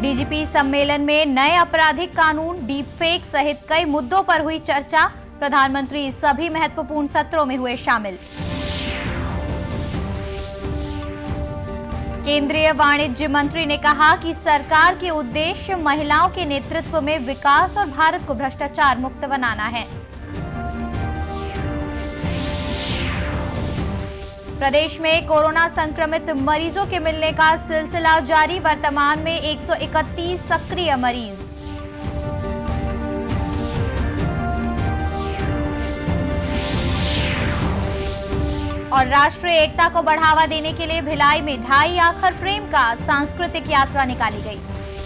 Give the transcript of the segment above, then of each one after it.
DGP सम्मेलन में नए आपराधिक कानून, डीप फेक सहित कई मुद्दों पर हुई चर्चा। प्रधानमंत्री सभी महत्वपूर्ण सत्रों में हुए शामिल। केंद्रीय वाणिज्य मंत्री ने कहा कि सरकार के उद्देश्य महिलाओं के नेतृत्व में विकास और भारत को भ्रष्टाचार मुक्त बनाना है। प्रदेश में कोरोना संक्रमित मरीजों के मिलने का सिलसिला जारी। वर्तमान में 131 सक्रिय मरीज। और राष्ट्रीय एकता को बढ़ावा देने के लिए भिलाई में ढाई आखर प्रेम का सांस्कृतिक यात्रा निकाली गई।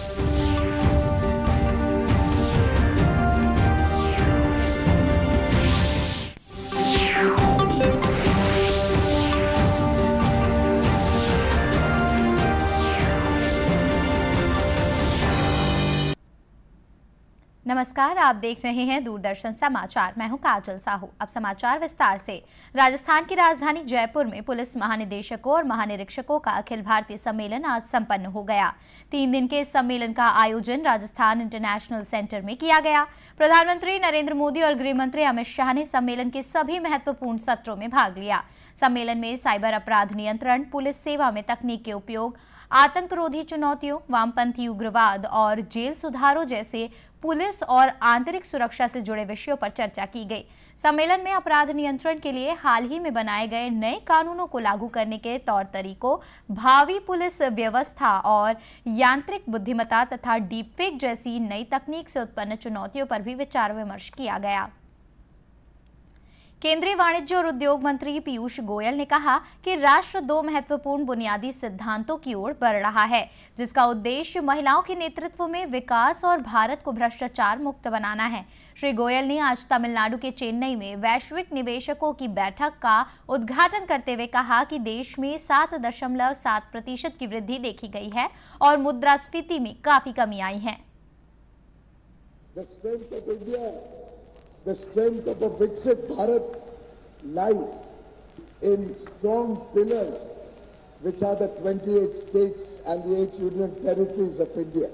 नमस्कार, आप देख रहे हैं दूरदर्शन समाचार। मैं हूं काजल साहू। अब समाचार विस्तार से। राजस्थान की राजधानी जयपुर में पुलिस महानिदेशकों और महानिरीक्षकों का अखिल भारतीय सम्मेलन आज संपन्न हो गया। 3 दिन के सम्मेलन का आयोजन राजस्थान इंटरनेशनल सेंटर में किया गया। प्रधानमंत्री नरेंद्र मोदी और गृह मंत्री अमित शाह ने सम्मेलन के सभी महत्वपूर्ण सत्रों में भाग लिया। सम्मेलन में साइबर अपराध नियंत्रण, पुलिस सेवा में तकनीक के उपयोग, आतंकरोधी चुनौतियों, वामपंथी उग्रवाद और जेल सुधारों जैसे पुलिस और आंतरिक सुरक्षा से जुड़े विषयों पर चर्चा की गई। सम्मेलन में अपराध नियंत्रण के लिए हाल ही में बनाए गए नए कानूनों को लागू करने के तौर तरीकों, भावी पुलिस व्यवस्था और यांत्रिक बुद्धिमत्ता तथा डीपफेक जैसी नई तकनीक से उत्पन्न चुनौतियों पर भी विचार विमर्श किया गया। केंद्रीय वाणिज्य और उद्योग मंत्री पीयूष गोयल ने कहा कि राष्ट्र 2 महत्वपूर्ण बुनियादी सिद्धांतों की ओर बढ़ रहा है, जिसका उद्देश्य महिलाओं के नेतृत्व में विकास और भारत को भ्रष्टाचार मुक्त बनाना है। श्री गोयल ने आज तमिलनाडु के चेन्नई में वैश्विक निवेशकों की बैठक का उद्घाटन करते हुए कहा कि देश में 7.7% की वृद्धि देखी गई है और मुद्रास्फीति में काफी कमी आई है। The strength of a Viksit Bharat lies in strong pillars, which are the 28 states and the 8 union territories of India.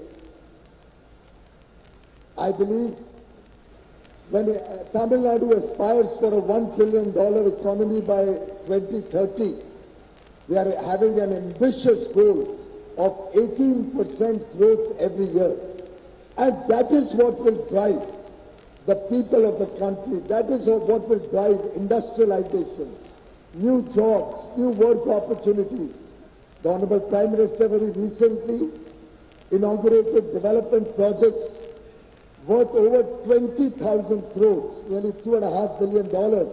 I believe when Tamil Nadu aspires for a $1 trillion economy by 2030, they are having an ambitious goal of 18% growth every year. And that is what will drive the people of the country. That is what will drive industrialization, new jobs, new work opportunities. The Honorable Prime Minister very recently inaugurated development projects worth over 20,000 crores, nearly $2.5 billion.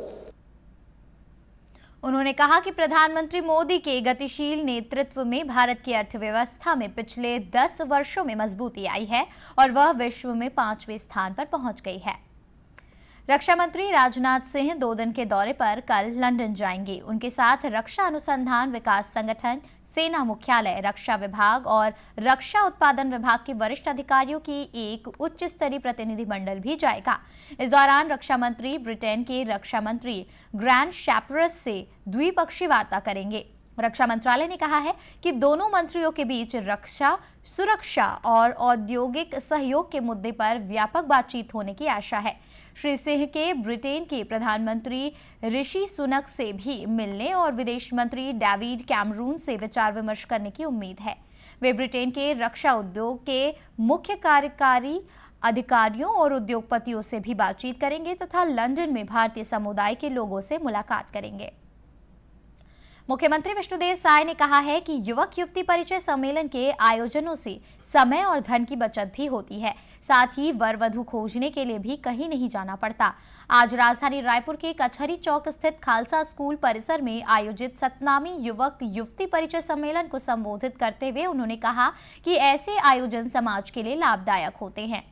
उन्होंने कहा कि प्रधानमंत्री मोदी के गतिशील नेतृत्व में भारत की अर्थव्यवस्था में पिछले 10 वर्षों में मजबूती आई है और वह विश्व में 5वें स्थान पर पहुंच गई है। रक्षा मंत्री राजनाथ सिंह 2 दिन के दौरे पर कल लंदन जाएंगे। उनके साथ रक्षा अनुसंधान विकास संगठन, सेना मुख्यालय, रक्षा विभाग और रक्षा उत्पादन विभाग के वरिष्ठ अधिकारियों की एक उच्च स्तरीय प्रतिनिधिमंडल भी जाएगा। इस दौरान रक्षा मंत्री ब्रिटेन के रक्षा मंत्री ग्रैंड शैपरस से द्विपक्षीय वार्ता करेंगे। रक्षा मंत्रालय ने कहा है कि दोनों मंत्रियों के बीच रक्षा, सुरक्षा और औद्योगिक सहयोग के मुद्दे पर व्यापक बातचीत होने की आशा है। श्री सिंह के ब्रिटेन के प्रधानमंत्री ऋषि सुनक से भी मिलने और विदेश मंत्री डेविड कैमरून से विचार विमर्श करने की उम्मीद है। वे ब्रिटेन के रक्षा उद्योग के मुख्य कार्यकारी अधिकारियों और उद्योगपतियों से भी बातचीत करेंगे तथा लंदन में भारतीय समुदाय के लोगों से मुलाकात करेंगे। मुख्यमंत्री विष्णुदेव साय ने कहा है कि युवक युवती परिचय सम्मेलन के आयोजनों से समय और धन की बचत भी होती है, साथ ही वर वधू खोजने के लिए भी कहीं नहीं जाना पड़ता। आज राजधानी रायपुर के कचहरी चौक स्थित खालसा स्कूल परिसर में आयोजित 17वीं युवक युवती परिचय सम्मेलन को संबोधित करते हुए उन्होंने कहा कि ऐसे आयोजन समाज के लिए लाभदायक होते हैं।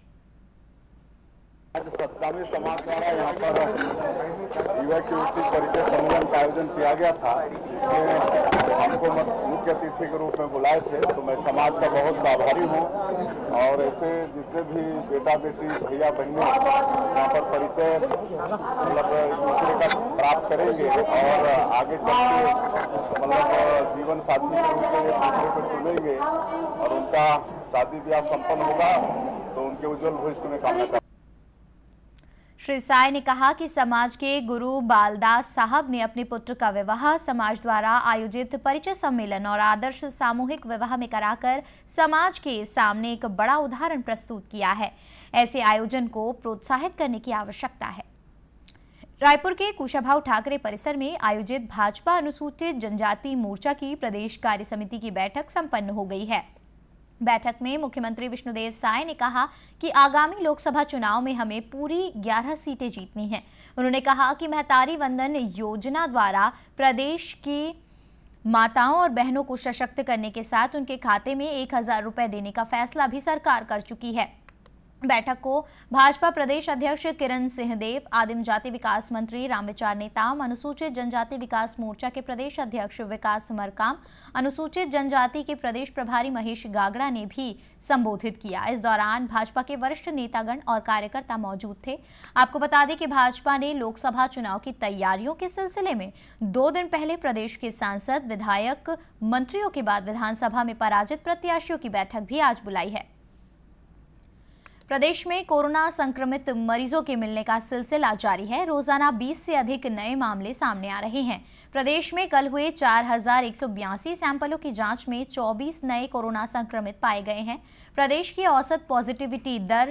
आज 17वें समाज द्वारा यहाँ पर युवक युवती परिचय सम्मेलन का आयोजन किया गया था, जिसमें हमको मुख्य अतिथि के रूप में बुलाए थे। तो मैं समाज का बहुत आभारी हूँ और ऐसे जितने भी बेटा बेटी भैया बहनें यहाँ पर परिचय मतलब एक दूसरे का प्राप्त करेंगे और आगे चल के मतलब जीवन साथी के रूप में एक दूसरे को चुनेंगे और उनका शादी ब्याह संपन्न होगा तो उनके उज्जवल भविष्य में कामना करता हूं। श्री साय ने कहा कि समाज के गुरु बालदास साहब ने अपने पुत्र का विवाह समाज द्वारा आयोजित परिचय सम्मेलन और आदर्श सामूहिक विवाह में कराकर समाज के सामने एक बड़ा उदाहरण प्रस्तुत किया है। ऐसे आयोजन को प्रोत्साहित करने की आवश्यकता है। रायपुर के कुशाभाऊ ठाकरे परिसर में आयोजित भाजपा अनुसूचित जनजाति मोर्चा की प्रदेश कार्य समिति की बैठक संपन्न हो गई है। बैठक में मुख्यमंत्री विष्णुदेव साय ने कहा कि आगामी लोकसभा चुनाव में हमें पूरी 11 सीटें जीतनी हैं। उन्होंने कहा कि महतारी वंदन योजना द्वारा प्रदेश की माताओं और बहनों को सशक्त करने के साथ उनके खाते में 1000 रुपए देने का फैसला भी सरकार कर चुकी है। बैठक को भाजपा प्रदेश अध्यक्ष किरण सिंहदेव, आदिम जाति विकास मंत्री रामविचार नेताम, अनुसूचित जनजाति विकास मोर्चा के प्रदेश अध्यक्ष विकास मरकाम, अनुसूचित जनजाति के प्रदेश प्रभारी महेश गागड़ा ने भी संबोधित किया। इस दौरान भाजपा के वरिष्ठ नेतागण और कार्यकर्ता मौजूद थे। आपको बता दें कि भाजपा ने लोकसभा चुनाव की तैयारियों के सिलसिले में 2 दिन पहले प्रदेश के सांसद, विधायक, मंत्रियों के बाद विधानसभा में पराजित प्रत्याशियों की बैठक भी आज बुलाई है। प्रदेश में कोरोना संक्रमित मरीजों के मिलने का सिलसिला जारी है। रोजाना 20 से अधिक नए मामले सामने आ रहे हैं। प्रदेश में कल हुए 4182 सैंपलों की जांच में 24 नए कोरोना संक्रमित पाए गए हैं। प्रदेश की औसत पॉजिटिविटी दर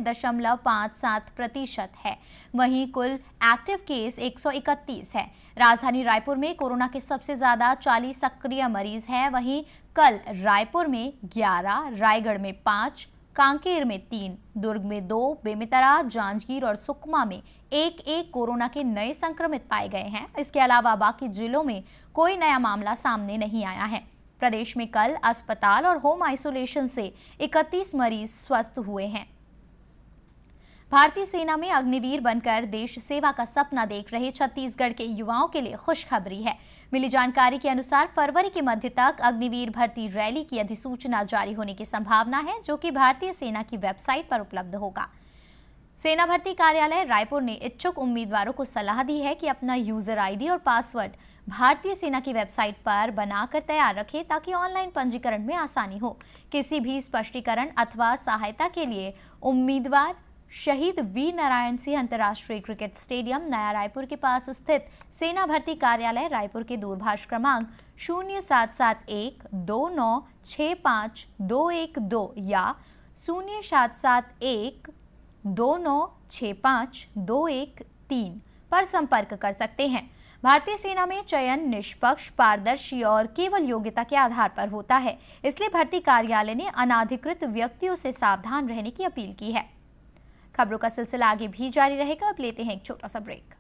0.57% है। वहीं कुल एक्टिव केस 131 है। राजधानी रायपुर में कोरोना के सबसे ज्यादा 40 सक्रिय मरीज हैं। वहीं कल रायपुर में 11, रायगढ़ में 5, कांकेर में 3, दुर्ग में 2, बेमेतरा, जांजगीर और सुकमा में 1 कोरोना के नए संक्रमित पाए गए हैं। इसके अलावा बाकी जिलों में कोई नया मामला सामने नहीं आया है। प्रदेश में कल अस्पताल और होम आइसोलेशन से 31 मरीज स्वस्थ हुए हैं। भारतीय सेना में अग्निवीर बनकर देश सेवा का सपना देख रहे छत्तीसगढ़ के युवाओं के लिए खुशखबरी है। मिली जानकारी के अनुसार फरवरी के मध्य तक अग्निवीर भर्ती रैली की अधिसूचना जारी होने की संभावना है, जो कि भारतीय सेना की वेबसाइट पर उपलब्ध होगा। सेना भर्ती कार्यालय रायपुर ने इच्छुक उम्मीदवारों को सलाह दी है कि अपना यूजर आईडी और पासवर्ड भारतीय सेना की वेबसाइट पर बनाकर तैयार रखें, ताकि ऑनलाइन पंजीकरण में आसानी हो। किसी भी स्पष्टीकरण अथवा सहायता के लिए उम्मीदवार शहीद वीर नारायण सिंह अंतर्राष्ट्रीय क्रिकेट स्टेडियम, नया रायपुर के पास स्थित सेना भर्ती कार्यालय रायपुर के दूरभाष क्रमांक 077129652212 या 077129652213 पर संपर्क कर सकते हैं। भारतीय सेना में चयन निष्पक्ष, पारदर्शी और केवल योग्यता के आधार पर होता है। इसलिए भर्ती कार्यालय ने अनाधिकृत व्यक्तियों से सावधान रहने की अपील की है। खबरों का सिलसिला आगे भी जारी रहेगा। अब लेते हैं एक छोटा सा ब्रेक।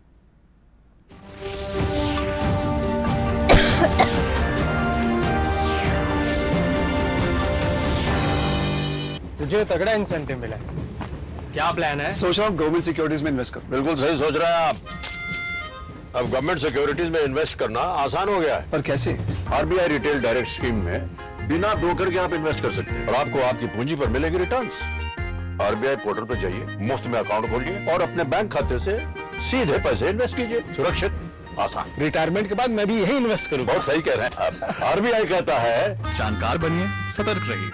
तुझे तगड़ा इंसेंटिव मिला है, क्या प्लान है? सोच रहा हूँ गवर्नमेंट सिक्योरिटीज में इन्वेस्ट करूं। बिल्कुल सही सोच रहे हैं आप। अब गवर्नमेंट सिक्योरिटीज में इन्वेस्ट करना आसान हो गया है। पर कैसे? आरबीआई रिटेल डायरेक्ट स्कीम में बिना ब्रोकर के आप इन्वेस्ट कर सकते हैं और आपको आपकी पूंजी पर मिलेगी रिटर्न्स। आरबीआई पोर्टल पर जाइए, मुफ्त में अकाउंट खोलिए और अपने बैंक खाते से सीधे पैसे इन्वेस्ट कीजिए। सुरक्षित, आसान। रिटायरमेंट के बाद मैं भी यही इन्वेस्ट करूंगा। बहुत सही कह रहे हैं। आरबीआई कहता है जानकार बनिए, सतर्क रहिए।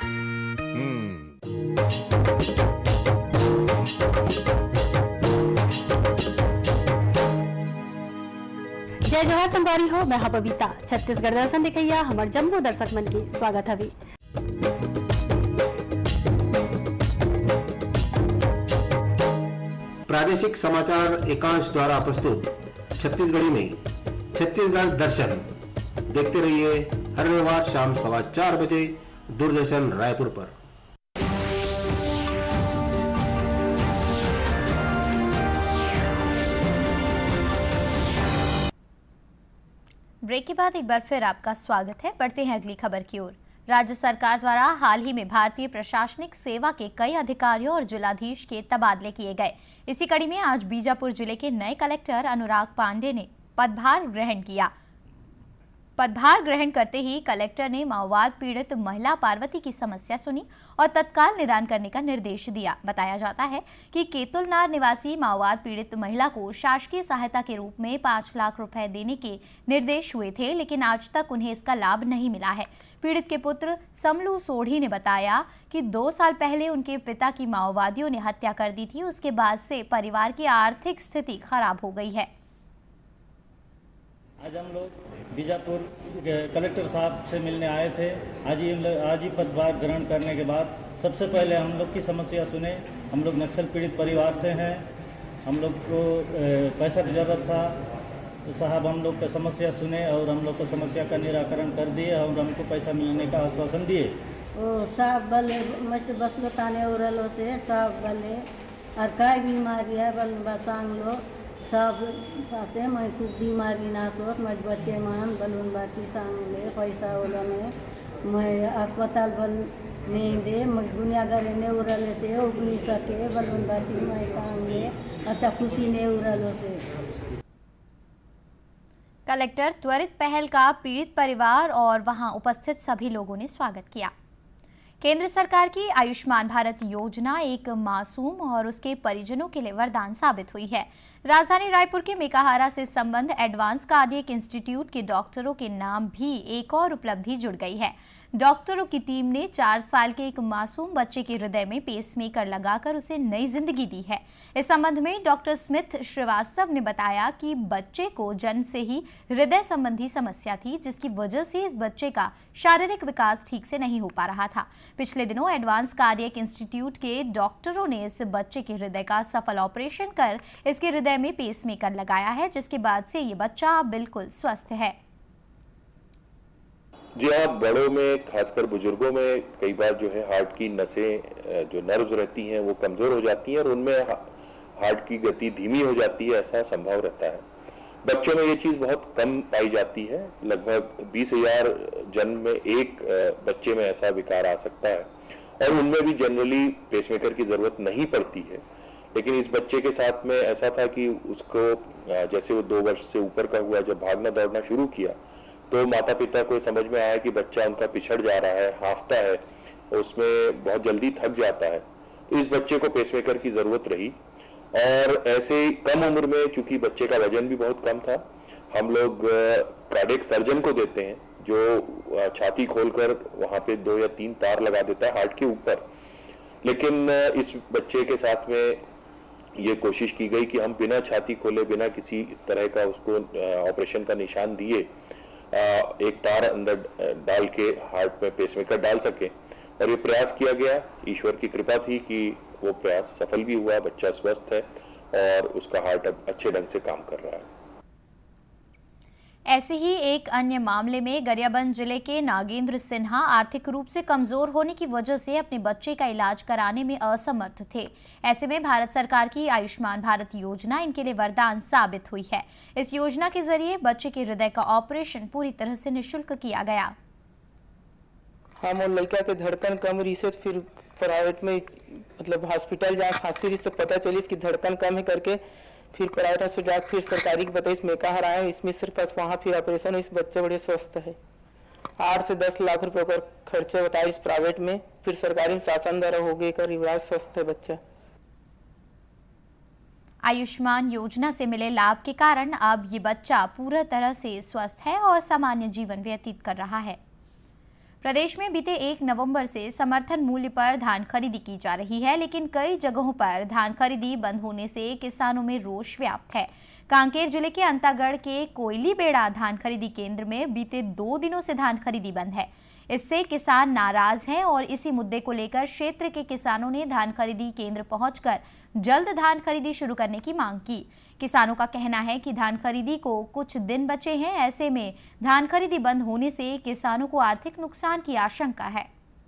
जय जवाहर संगवारी हो, मैं बबीता। छत्तीसगढ़ दर्शन दिखैया हमार जम्मू दर्शक मन के स्वागत हवे। प्रादेशिक समाचार एकांश द्वारा प्रस्तुत छत्तीसगढ़ी में छत्तीसगढ़ दर्शन देखते रहिए हर रविवार शाम 4:15 बजे दूरदर्शन रायपुर पर। ब्रेक के बाद एक बार फिर आपका स्वागत है। बढ़ते हैं अगली खबर की ओर। राज्य सरकार द्वारा हाल ही में भारतीय प्रशासनिक सेवा के कई अधिकारियों और जिलाधीश के तबादले किए गए। इसी कड़ी में आज बीजापुर जिले के नए कलेक्टर अनुराग पांडे ने पदभार ग्रहण किया। पदभार ग्रहण करते ही कलेक्टर ने माओवाद पीड़ित महिला पार्वती की समस्या सुनी और तत्काल निदान करने का निर्देश दिया। बताया जाता है कि केतुलनार निवासी माओवाद पीड़ित महिला को शासकीय सहायता के रूप में 5 लाख रुपए देने के निर्देश हुए थे, लेकिन आज तक उन्हें इसका लाभ नहीं मिला है। पीड़ित के पुत्र समलू सोढ़ी ने बताया कि 2 साल पहले उनके पिता की माओवादियों ने हत्या कर दी थी। उसके बाद से परिवार की आर्थिक स्थिति खराब हो गई है। आज हम लोग बीजापुर कलेक्टर साहब से मिलने आए थे। आज ही पदभार ग्रहण करने के बाद सबसे पहले हम लोग की समस्या सुने। हम लोग नक्सल पीड़ित परिवार से हैं, हम लोग को पैसा की ज़रूरत था। तो साहब हम लोग का समस्या सुने और हम लोग को समस्या का निराकरण कर दिए और हमको पैसा मिलने का आश्वासन दिए। ओ साहब भले मस्त बस बताने उड़लो से साहब भले और काय बीमारी है बल बसांग लो सब पासे मैं खूब बीमारी ना सोच मैं बच्चे मान बलून बाटी सांगले पैसा वाला में मैं अस्पताल बल नहीं दे मैं दुनिया घरे ने उड़ले से उगनी सके बलून बाटी मैं सांगले अच्छा खुशी ने उड़लो से। कलेक्टर त्वरित पहल का पीड़ित परिवार और वहां उपस्थित सभी लोगों ने स्वागत किया। केंद्र सरकार की आयुष्मान भारत योजना एक मासूम और उसके परिजनों के लिए वरदान साबित हुई है। राजधानी रायपुर के मेकाहारा से संबंध एडवांस कार्डियक इंस्टीट्यूट के डॉक्टरों के नाम भी एक और उपलब्धि जुड़ गई है। डॉक्टरों की टीम ने 4 साल के एक मासूम बच्चे के हृदय में पेसमेकर लगाकर उसे नई जिंदगी दी है। इस संबंध में डॉक्टर स्मिथ श्रीवास्तव ने बताया कि बच्चे को जन्म से ही हृदय संबंधी समस्या थी, जिसकी वजह से इस बच्चे का शारीरिक विकास ठीक से नहीं हो पा रहा था। पिछले दिनों एडवांस कार्डियक इंस्टीट्यूट के डॉक्टरों ने इस बच्चे के हृदय का सफल ऑपरेशन कर इसके हृदय में पेसमेकर लगाया है, जिसके बाद से ये बच्चा बिल्कुल स्वस्थ है। जी हाँ, बड़ों में खासकर बुजुर्गों में कई बार जो है हार्ट की नसें जो नर्व्स रहती हैं वो कमज़ोर हो जाती हैं और उनमें हार्ट की गति धीमी हो जाती है, ऐसा संभव रहता है। बच्चों में ये चीज़ बहुत कम पाई जाती है। लगभग 20,000 जन्म में एक बच्चे में ऐसा विकार आ सकता है और उनमें भी जनरली पेसमेकर की ज़रूरत नहीं पड़ती है। लेकिन इस बच्चे के साथ में ऐसा था कि उसको जैसे वो 2 वर्ष से ऊपर का हुआ, जब भागना दौड़ना शुरू किया तो माता पिता को समझ में आया कि बच्चा उनका पिछड़ जा रहा है, हांफता है, उसमें बहुत जल्दी थक जाता है। तो इस बच्चे को पेसमेकर की ज़रूरत रही और ऐसे कम उम्र में, चूंकि बच्चे का वजन भी बहुत कम था, हम लोग कार्डियक सर्जन को देते हैं जो छाती खोलकर वहाँ पे 2 या 3 तार लगा देता है हार्ट के ऊपर। लेकिन इस बच्चे के साथ में ये कोशिश की गई कि हम बिना छाती खोले, बिना किसी तरह का उसको ऑपरेशन का निशान दिए एक तार अंदर डाल के हार्ट में पेसमेकर डाल सके और ये प्रयास किया गया। ईश्वर की कृपा थी कि वो प्रयास सफल भी हुआ, बच्चा स्वस्थ है और उसका हार्ट अब अच्छे ढंग से काम कर रहा है। ऐसे ही एक अन्य मामले में गरियाबंद जिले के नागेंद्र सिन्हा आर्थिक रूप से कमजोर होने की वजह से अपने बच्चे का इलाज कराने में असमर्थ थे। ऐसे में भारत सरकार की आयुष्मान भारत योजना इनके लिए वरदान साबित हुई है। इस योजना के जरिए बच्चे के हृदय का ऑपरेशन पूरी तरह से निःशुल्क किया गया। हम और लड़का के धड़कन कम रही से फिर प्राइवेट में मतलब हॉस्पिटल जहाँ खांसी रही तो पता चली इसकी धड़कन कम है करके फिर प्राइवेट हॉस्पिटल जाकर फिर सरकारी की बताई इसमें कहा रहा है, इसमें सिर्फ वहाँ फिर ऑपरेशन, इस बच्चे बड़े स्वस्थ है। 8 से 10 लाख रुपए का खर्चे बताए इस प्राइवेट में, फिर सरकारी में शासन द्वारा हो गई कर इलाज, स्वस्थ है बच्चा। आयुष्मान योजना से मिले लाभ के कारण अब ये बच्चा पूरा तरह से स्वस्थ है और सामान्य जीवन व्यतीत कर रहा है। प्रदेश में बीते 1 नवंबर से समर्थन मूल्य पर धान खरीदी की जा रही है, लेकिन कई जगहों पर धान खरीदी बंद होने से किसानों में रोष व्याप्त है। कांकेर जिले के अंतागढ़ के कोयली बेड़ा धान खरीदी केंद्र में बीते 2 दिनों से धान खरीदी बंद है। इससे किसान नाराज हैं और इसी मुद्दे को लेकर क्षेत्र के किसानों ने धान खरीदी केंद्र पहुंचकर जल्द धान खरीदी शुरू करने की मांग की। किसानों का कहना है कि धान खरीदी को कुछ दिन बचे हैं, ऐसे में धान खरीदी बंद होने से किसानों को आर्थिक नुकसान की आशंका है।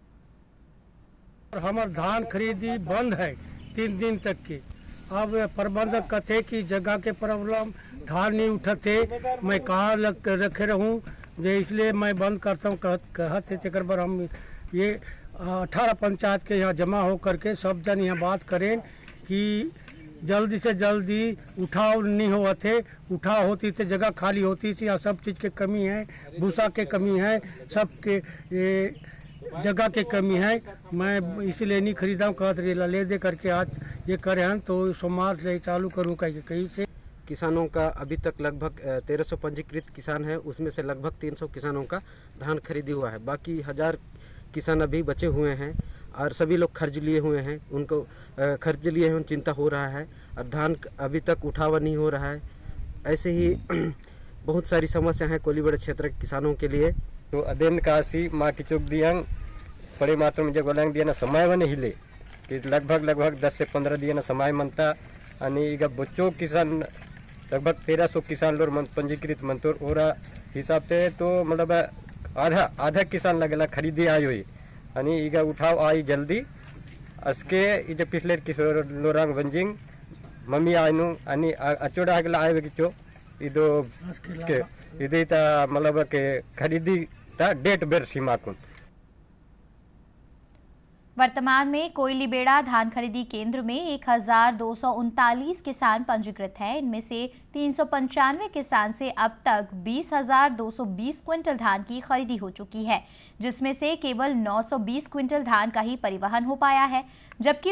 हमार धान खरीदी बंद है 3 दिन तक की। अब प्रबंधक कहते कि जगह के प्रॉब्लम, धान नहीं उठते, मैं कहाँ रखे रहूँ, इसलिए मैं बंद करता हूँ कहते थे। पर हम ये 18 पंचायत के यहाँ जमा हो करके सब जन यहाँ बात करें कि जल्दी से जल्दी उठाव नहीं हुआ थे। उठाव होती तो जगह खाली होती थी। यहाँ सब चीज़ की कमी है, भूसा के कमी है, सब के जगह के कमी है। मैं इसलिए नहीं खरीदा हूँ, कहते ले दे करके आज ये करे हैं तो सोमवार से चालू करूँ कहीं से। किसानों का अभी तक लगभग 1300 पंजीकृत किसान है, उसमें से लगभग 300 किसानों का धान खरीदी हुआ है। बाकी 1000 किसान अभी बचे हुए हैं और सभी लोग खर्च लिए हुए हैं, उनको खर्च लिए हैं, चिंता हो रहा है और धान अभी तक उठावा नहीं हो रहा है। ऐसे ही बहुत सारी समस्या हैं कोलीबड़ क्षेत्र के किसानों के लिए। तो अदेन काशी माँ की चौक दियांग बड़े मात्रा में जगह दिया ना समय वन हिले कि लगभग 10 से 15 दिया ना समय मनता आणि बच्चों किसान लगभग 1300 किसान लोग पंजीकृत मंतोर और हिसाब से तो मतलब आधा किसान लगेला खरीदी आई हुई आणि ಈಗ उठाव आई जल्दी असके इजे पिछले किशोर लोरांग वंजिंग मम्मी आयनु आणि अचोड़ा ಆಗला आए बेचो ಇದು के इदे ता मतलब के खरीदी ता डेट बेर सीमा कुन। वर्तमान में कोयलीबेड़ा धान खरीदी केंद्र में 1239 किसान पंजीकृत हैं। इनमें से 395 किसान से अब तक 20,220 क्विंटल धान की खरीदी हो चुकी है, जिसमें से केवल 920 क्विंटल धान का ही परिवहन हो पाया है, जबकि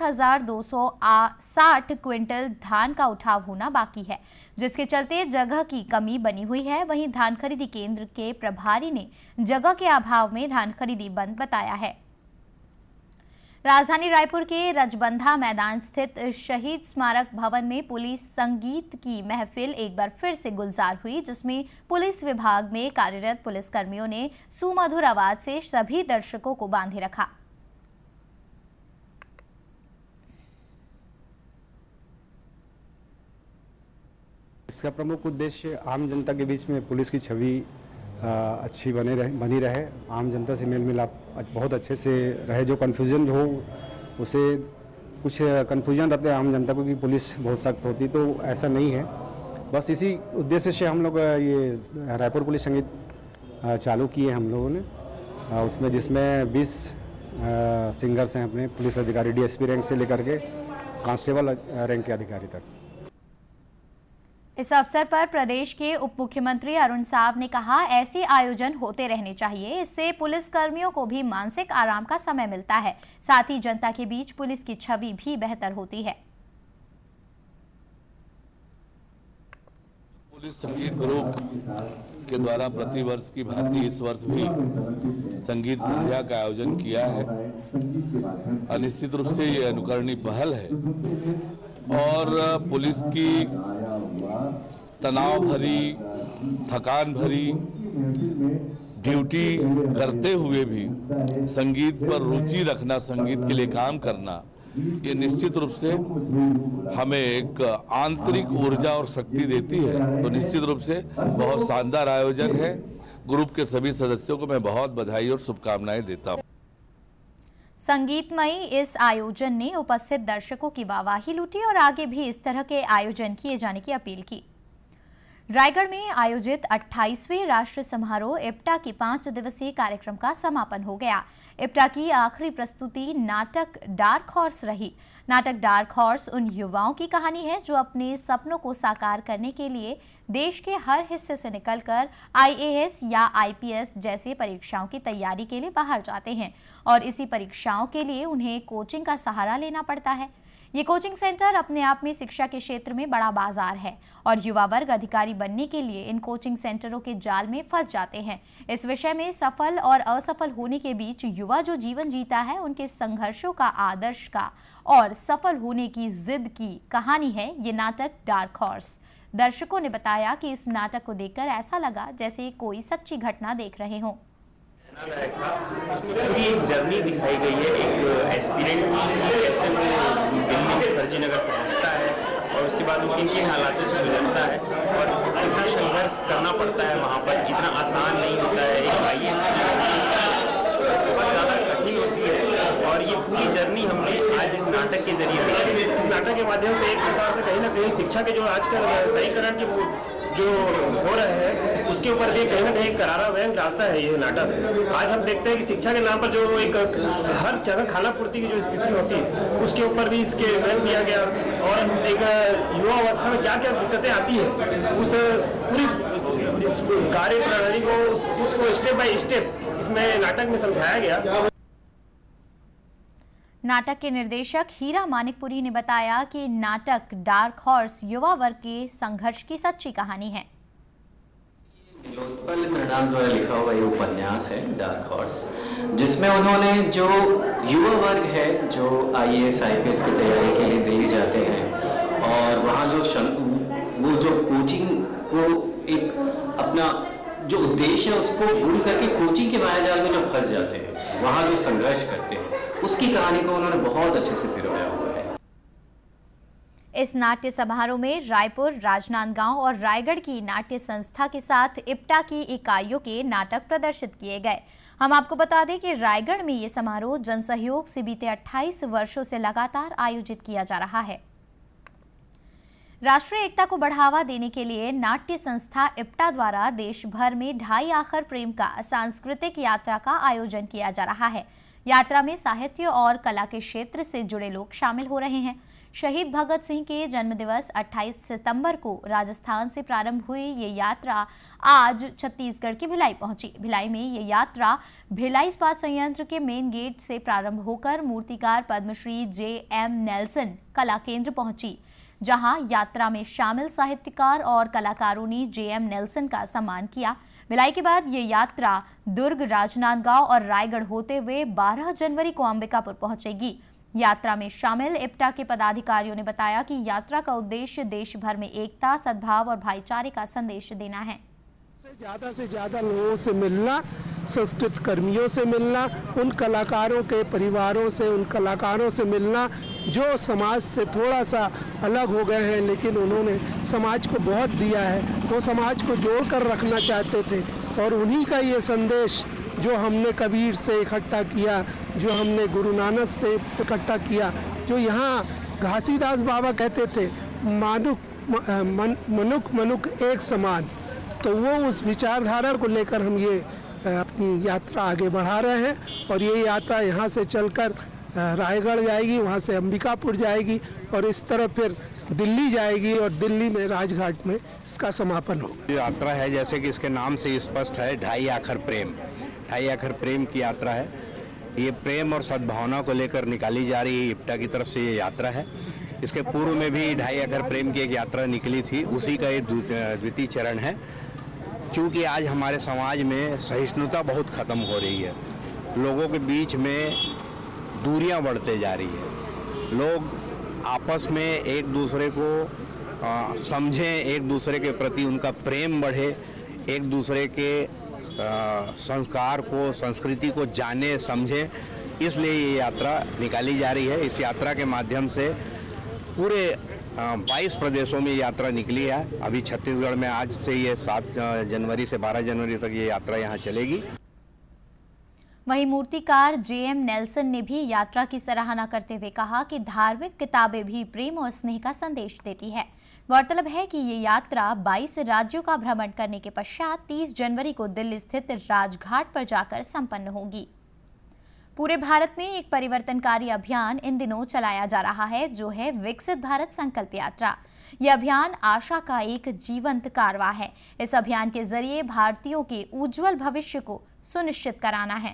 19,260 क्विंटल धान का उठाव होना बाकी है, जिसके चलते जगह की कमी बनी हुई है। वहीं धान खरीदी केंद्र के प्रभारी ने जगह के अभाव में धान खरीदी बंद बताया है। राजधानी रायपुर के रजबंधा मैदान स्थित शहीद स्मारक भवन में पुलिस संगीत की महफिल एक बार फिर से गुलजार हुई, जिसमें पुलिस विभाग में कार्यरत पुलिसकर्मियों ने सुमधुर आवाज से सभी दर्शकों को बांधे रखा। इसका प्रमुख उद्देश्य आम जनता के बीच में पुलिस की छवि अच्छी बनी रहे, आम जनता से मेल मिलाप बहुत अच्छे से रहे। जो कन्फ्यूजन हो उसे कुछ कन्फ्यूजन रहते हैं आम जनता को कि पुलिस बहुत सख्त होती, तो ऐसा नहीं है। बस इसी उद्देश्य से हम लोग ये रायपुर पुलिस संगीत चालू किए हम लोगों ने, उसमें जिसमें 20 सिंगर्स हैं अपने पुलिस अधिकारी डीएसपी रैंक से लेकर के कांस्टेबल रैंक के अधिकारी तक। इस अवसर पर प्रदेश के उप मुख्यमंत्री अरुण साव ने कहा, ऐसे आयोजन होते रहने चाहिए, इससे पुलिस कर्मियों को भी मानसिक आराम का समय मिलता है, साथ ही जनता के बीच पुलिस की छवि भी बेहतर होती है। पुलिस संगीत ग्रुप के द्वारा प्रतिवर्ष की भांति इस वर्ष भी संगीत संध्या का आयोजन किया है और निश्चित रूप से ये अनुकरणीय पहल है और पुलिस की तनाव भरी, थकान भरी ड्यूटी करते हुए भी संगीत पर रुचि रखना, संगीत के लिए काम करना, ये निश्चित रूप से हमें एक आंतरिक ऊर्जा और शक्ति देती है। तो निश्चित रूप से बहुत शानदार आयोजन है। ग्रुप के सभी सदस्यों को मैं बहुत बधाई और शुभकामनाएं देता हूं। संगीतमयी इस आयोजन ने उपस्थित दर्शकों की वाहवाही लूटी और आगे भी इस तरह के आयोजन किए जाने की अपील की। रायगढ़ में आयोजित 28वें राष्ट्रीय समारोह इप्टा की 5 दिवसीय कार्यक्रम का समापन हो गया। इप्टा की आखिरी प्रस्तुति नाटक डार्क हॉर्स रही। नाटक डार्क हॉर्स उन युवाओं की कहानी है जो अपने सपनों को साकार करने के लिए देश के हर हिस्से से निकलकर IAS या IPS जैसी परीक्षाओं की तैयारी के लिए बाहर जाते हैं और इसी परीक्षाओं के लिए उन्हें कोचिंग का सहारा लेना पड़ता है। ये कोचिंग सेंटर अपने आप में शिक्षा के क्षेत्र में बड़ा बाजार है और युवा वर्ग अधिकारी बनने के लिए इन कोचिंग सेंटरों के जाल में फंस जाते हैं। इस विषय में सफल और असफल होने के बीच युवा जो जीवन जीता है, उनके संघर्षों का, आदर्श का और सफल होने की जिद की कहानी है ये नाटक डार्क हॉर्स। दर्शकों ने बताया कि इस नाटक को देखकर ऐसा लगा जैसे कोई सच्ची घटना देख रहे हों। पूरी एक जर्नी दिखाई गई है, एक एस्पिरेंट की कैसे वो दिल्ली के फर्जी नगर पहुंचता है और उसके बाद वो किन किन हालातों से गुजरता है और कितना संघर्ष करना पड़ता है वहाँ पर। इतना आसान नहीं होता है, एक IAS की जर्नी बहुत ज़्यादा कठिन होती है और ये पूरी जर्नी हमने आज इस नाटक के जरिए देखी। इस नाटक के माध्यम से एक प्रकार से कहीं ना कहीं शिक्षा के जो आजकल व्यवसायीकरण के जो हो रहे हैं उसके ऊपर भी कहीं ना कहीं करारा व्यंग डालता है ये नाटक। आज हम देखते हैं कि शिक्षा के नाम पर जो एक हर जगह खाना पूर्ति की जो स्थिति होती है उसके ऊपर भी इसके व्यंग दिया गया, और एक युवा अवस्था में क्या क्या दिक्कतें आती है उस पूरी कार्य प्रणाली को, उस चीज को स्टेप बाय स्टेप इसमें नाटक में समझाया गया। नाटक के निर्देशक हीरा मानिकपुरी ने बताया कि नाटक डार्क हॉर्स युवा वर्ग के संघर्ष की सच्ची कहानी है। लोकपाल मृणाल द्वारा लिखा हुआ ये उपन्यास है डार्क हॉर्स, जिसमें उन्होंने जो युवा वर्ग है जो IAS IPS की तैयारी के लिए दिल्ली जाते हैं और वहाँ जो कोचिंग को एक अपना जो उद्देश्य है उसको भूल करके कोचिंग के मायाजाल में जो फंस जाते हैं, वहाँ जो संघर्ष करते हैं, उसकी कहानी को उन्होंने बहुत अच्छे से पिरोया हुआ है। इस नाट्य समारोह में रायपुर, राजनांदगांव और रायगढ़ की नाट्य संस्था के साथ इप्टा की इकाइयों के नाटक प्रदर्शित किए गए। हम आपको बता दें कि रायगढ़ में ये समारोह जनसहयोग से बीते 28 वर्षों से लगातार आयोजित किया जा रहा है। राष्ट्रीय एकता को बढ़ावा देने के लिए नाट्य संस्था इप्टा द्वारा देश भर में ढाई आखर प्रेम का सांस्कृतिक यात्रा का आयोजन किया जा रहा है। यात्रा में साहित्य और कला के क्षेत्र से जुड़े लोग शामिल हो रहे हैं। शहीद भगत सिंह के जन्मदिवस 28 सितंबर को राजस्थान से प्रारंभ हुई ये यात्रा आज छत्तीसगढ़ की भिलाई पहुंची। भिलाई में ये यात्रा भिलाई इस्पात संयंत्र के मेन गेट से प्रारंभ होकर मूर्तिकार पद्मश्री JM नेल्सन कला केंद्र पहुंची, जहां यात्रा में शामिल साहित्यकार और कलाकारों ने JM नेल्सन का सम्मान किया। भिलाई के बाद ये यात्रा दुर्ग, राजनांदगांव और रायगढ़ होते हुए 12 जनवरी को अंबिकापुर पहुंचेगी। यात्रा में शामिल इप्टा के पदाधिकारियों ने बताया कि यात्रा का उद्देश्य देश भर में एकता, सद्भाव और भाईचारे का संदेश देना है। से ज़्यादा लोगों से मिलना, संस्कृत कर्मियों से मिलना, उन कलाकारों के परिवारों से, उन कलाकारों से मिलना जो समाज से थोड़ा सा अलग हो गए हैं, लेकिन उन्होंने समाज को बहुत दिया है, वो समाज को जोड़ कर रखना चाहते थे। और उन्हीं का ये संदेश जो हमने कबीर से इकट्ठा किया, जो हमने गुरु नानक से इकट्ठा किया, जो यहाँ घासीदास बाबा कहते थे मनुक एक समान, तो वो उस विचारधारा को लेकर हम ये अपनी यात्रा आगे बढ़ा रहे हैं। और ये यात्रा यहाँ से चलकर रायगढ़ जाएगी, वहाँ से अंबिकापुर जाएगी और इस तरह फिर दिल्ली जाएगी और दिल्ली में राजघाट में इसका समापन होगा। यात्रा है जैसे कि इसके नाम से स्पष्ट है, ढाई आखर प्रेम, ढाई आखर प्रेम की यात्रा है। ये प्रेम और सद्भावना को लेकर निकाली जा रही है इप्टा की तरफ से ये यात्रा है। इसके पूर्व में भी ढाई आखर प्रेम की एक यात्रा निकली थी, उसी का ये द्वितीय चरण है। क्योंकि आज हमारे समाज में सहिष्णुता बहुत ख़त्म हो रही है, लोगों के बीच में दूरियां बढ़ते जा रही है, लोग आपस में एक दूसरे को समझें, एक दूसरे के प्रति उनका प्रेम बढ़े, एक दूसरे के संस्कार को, संस्कृति को जाने समझें, इसलिए ये यात्रा निकाली जा रही है। इस यात्रा के माध्यम से पूरे 22 प्रदेशों में यात्रा निकली है। अभी छत्तीसगढ़ में आज से ये 7 जनवरी से 12 जनवरी तक ये यात्रा यहाँ चलेगी। वहीं मूर्तिकार JM नेल्सन ने भी यात्रा की सराहना करते हुए कहा कि धार्मिक किताबें भी प्रेम और स्नेह का संदेश देती है। गौरतलब है कि ये यात्रा 22 राज्यों का भ्रमण करने के पश्चात 30 जनवरी को दिल्ली स्थित राजघाट पर जाकर संपन्न होगी। पूरे भारत में एक परिवर्तनकारी अभियान इन दिनों चलाया जा रहा है, जो है विकसित भारत संकल्प यात्रा। यह अभियान आशा का एक जीवंत कारवा है। इस अभियान के जरिए भारतीयों के उज्जवल भविष्य को सुनिश्चित कराना है।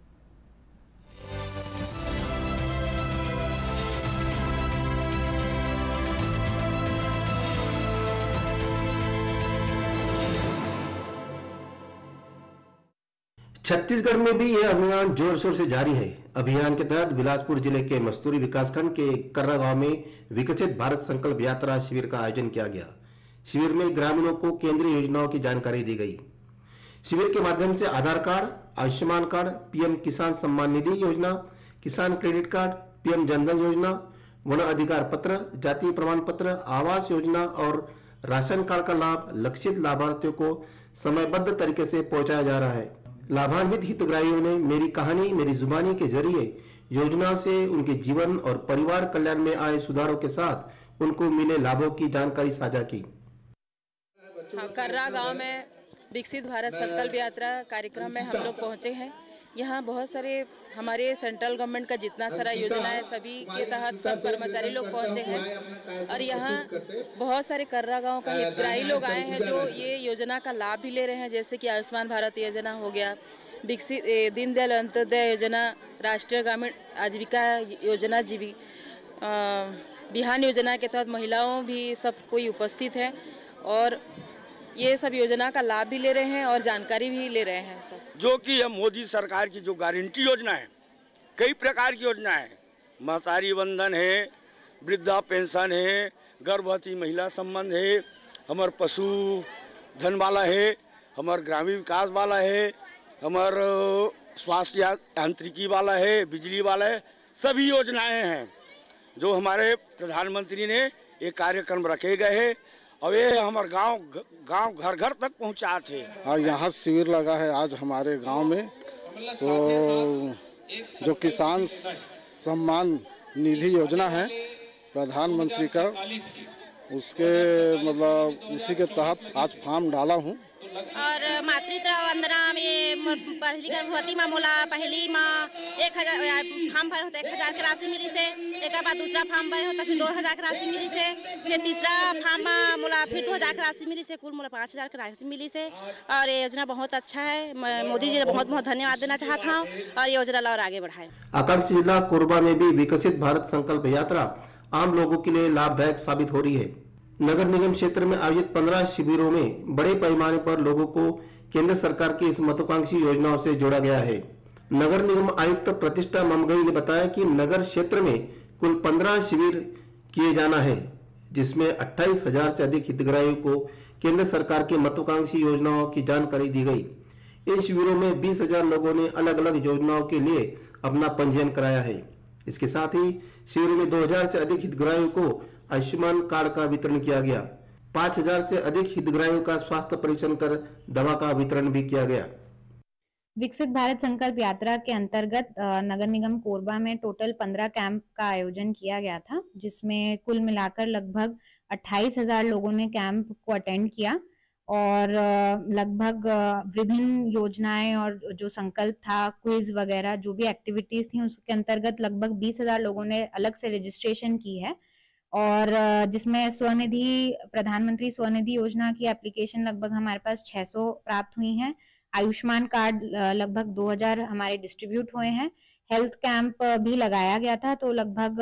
छत्तीसगढ़ में भी यह अभियान जोर शोर से जारी है। अभियान के तहत बिलासपुर जिले के मस्तूरी विकासखंड के कर्रा गांव में विकसित भारत संकल्प यात्रा शिविर का आयोजन किया गया। शिविर में ग्रामीणों को केंद्रीय योजनाओं की जानकारी दी गई। शिविर के माध्यम से Aadhaar card, Ayushman card, PM Kisan Samman Nidhi योजना, किसान क्रेडिट कार्ड, PM जनधन योजना, वन अधिकार पत्र, जाति प्रमाण पत्र, आवास योजना और राशन कार्ड का लाभ लक्षित लाभार्थियों को समयबद्ध तरीके से पहुंचाया जा रहा है। लाभान्वित हितग्राहियों ने मेरी कहानी मेरी जुबानी के जरिए योजना से उनके जीवन और परिवार कल्याण में आए सुधारों के साथ उनको मिले लाभों की जानकारी साझा की। कर्रा गांव में विकसित भारत संकल्प यात्रा कार्यक्रम में हम लोग पहुंचे हैं। यहाँ बहुत सारे हमारे सेंट्रल गवर्नमेंट का जितना सारा योजना है सभी के तहत सब कर्मचारी लोग पहुंचे हैं और यहाँ बहुत सारे कर्रा गांव का हितग्राही लोग आए हैं जो ये योजना का लाभ भी ले रहे हैं, जैसे कि आयुष्मान भारत योजना हो गया, विकसित दीनदयाल अंत्योदय योजना, राष्ट्रीय ग्रामीण आजीविका योजना जीवी बिहान योजना के तहत महिलाओं भी सब कोई उपस्थित है और ये सब योजना का लाभ भी ले रहे हैं और जानकारी भी ले रहे हैं सब। जो कि यह मोदी सरकार की जो गारंटी योजना है, कई प्रकार की योजना है, महतारी बंधन है, वृद्धा पेंशन है, गर्भवती महिला संबंध है, हमार पशु धन वाला है, हमार ग्रामीण विकास वाला है, हमार स्वास्थ्य यांत्रिकी वाला है, बिजली वाला है, सभी योजनाएं हैं जो हमारे प्रधानमंत्री ने ये कार्यक्रम रखे गए हैं और ये हमारे गांव घर घर तक पहुंचा थे। और यहाँ शिविर लगा है आज हमारे गांव में, तो जो किसान सम्मान निधि योजना है प्रधानमंत्री का, उसके मतलब उसी के तहत आज फॉर्म डाला हूँ। और मातृत्व वंदना में पहली गर्भवती माँ मोला पहली माँ 1000 फॉर्म भर होता 1000 की राशि मिली से, एक बाद दूसरा फॉर्म भर होता फिर 2000 की राशि मिली से, फिर तीसरा फॉर्म मोला फिर 2000 की राशि मिली से, कुल मोला 5000 की राशि मिली से। और ये योजना बहुत अच्छा है, मोदी जी ने बहुत बहुत धन्यवाद देना चाहता हूँ और ये योजना और आगे बढ़ाए। आकांक्षी जिला कोरबा में भी विकसित भारत संकल्प यात्रा आम लोगों के लिए लाभदायक साबित हो रही है। नगर निगम क्षेत्र में आयोजित 15 शिविरों में बड़े पैमाने पर लोगों को केंद्र सरकार की इस महत्वाकांक्षी योजनाओं से जोड़ा गया है। नगर निगम आयुक्त प्रतिष्ठा ममगई ने बताया कि नगर क्षेत्र में कुल 15 शिविर किए जाना है, जिसमें 28,000 से अधिक हितग्राहियों को केंद्र सरकार की महत्वाकांक्षी योजनाओं की जानकारी दी गई। इन शिविरों में 20,000 लोगों ने अलग अलग योजनाओं के लिए अपना पंजीयन कराया है। इसके साथ ही शिविर में 2000 से अधिक हितग्राहियों को आयुष्मान कार्ड का वितरण किया गया। 5000 से अधिक हितग्राहियों का स्वास्थ्य परीक्षण कर दवा का वितरण भी किया गया। विकसित भारत संकल्प यात्रा के अंतर्गत नगर निगम कोरबा में टोटल 15 कैंप का आयोजन किया गया था, जिसमें कुल मिलाकर लगभग 28,000 लोगों ने कैंप को अटेंड किया और लगभग विभिन्न योजनाएं और जो संकल्प था, क्विज वगैरह जो भी एक्टिविटीज थी उसके अंतर्गत लगभग 20,000 लोगों ने अलग से रजिस्ट्रेशन की है और जिसमें स्वनिधि प्रधानमंत्री स्वनिधि योजना की एप्लीकेशन लगभग हमारे पास 600 प्राप्त हुई हैं। आयुष्मान कार्ड लगभग 2000 हमारे डिस्ट्रीब्यूट हुए हैं। हेल्थ कैंप भी लगाया गया था, तो लगभग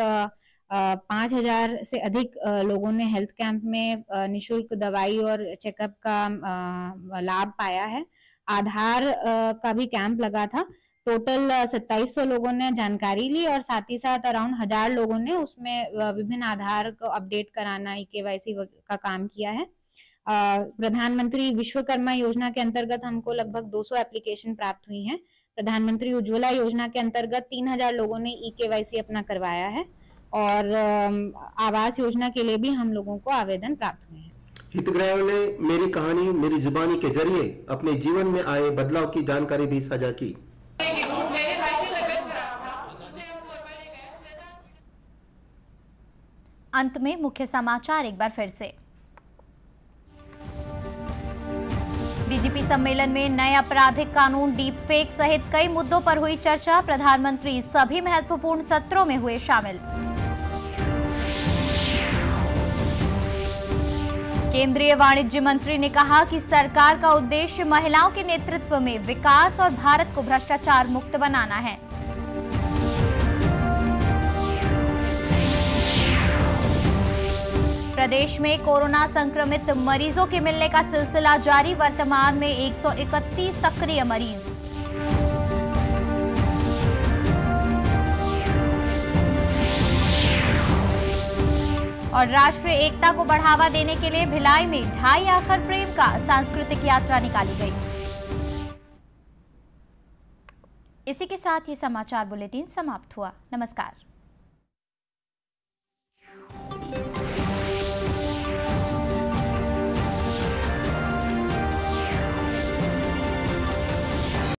5000 से अधिक लोगों ने हेल्थ कैंप में निशुल्क दवाई और चेकअप का लाभ पाया है। आधार का भी कैंप लगा था। टोटल 2700 लोगों ने जानकारी ली और साथ ही साथ अराउंड 1000 लोगों ने उसमें विभिन्न आधार को अपडेट कराना, KYC का काम किया है। प्रधानमंत्री विश्वकर्मा योजना के अंतर्गत हमको लगभग 200 एप्लीकेशन प्राप्त हुई हैं। प्रधानमंत्री उज्ज्वला योजना के अंतर्गत 3000 लोगों ने KYC अपना करवाया है और आवास योजना के लिए भी हम लोगों को आवेदन प्राप्त हुए हैं। हितग्राहियों ने मेरी कहानी मेरी जुबानी के जरिए अपने जीवन में आए बदलाव की जानकारी भी साझा की। अंत में मुख्य समाचार एक बार फिर से। डीजीपी सम्मेलन में नए आपराधिक कानून, डीप फेक सहित कई मुद्दों पर हुई चर्चा। प्रधानमंत्री सभी महत्वपूर्ण सत्रों में हुए शामिल। केंद्रीय वाणिज्य मंत्री ने कहा कि सरकार का उद्देश्य महिलाओं के नेतृत्व में विकास और भारत को भ्रष्टाचार मुक्त बनाना है। प्रदेश में कोरोना संक्रमित मरीजों के मिलने का सिलसिला जारी। वर्तमान में 131 सक्रिय मरीज। और राष्ट्रीय एकता को बढ़ावा देने के लिए भिलाई में ढाई आखर प्रेम का सांस्कृतिक यात्रा निकाली गई। इसी के साथ ये समाचार बुलेटिन समाप्त हुआ। नमस्कार।